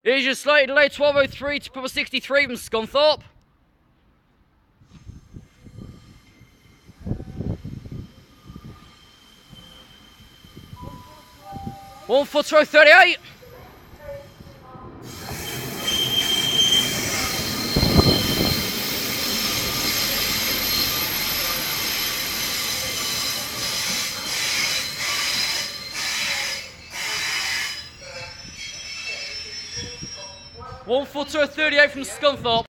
Here's your slightly delayed 12.03 to proper 63 from Scunthorpe. 1 foot 38. One footer 38 from Scunthorpe.